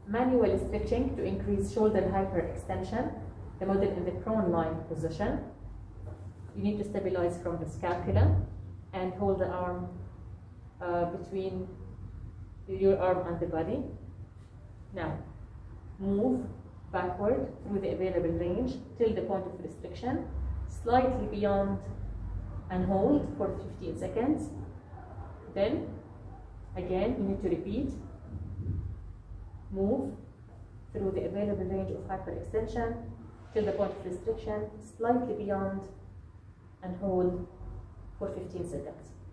Manual stretching to increase shoulder hyperextension, the model in the prone lying position. You need to stabilize from the scapula and hold the arm between your arm and the body. Now, move backward through the available range till the point of restriction, slightly beyond, and hold for 15 seconds. Then, again, you need to repeat. Move through the available range of hyperextension till the point of restriction, slightly beyond, and hold for 15 seconds.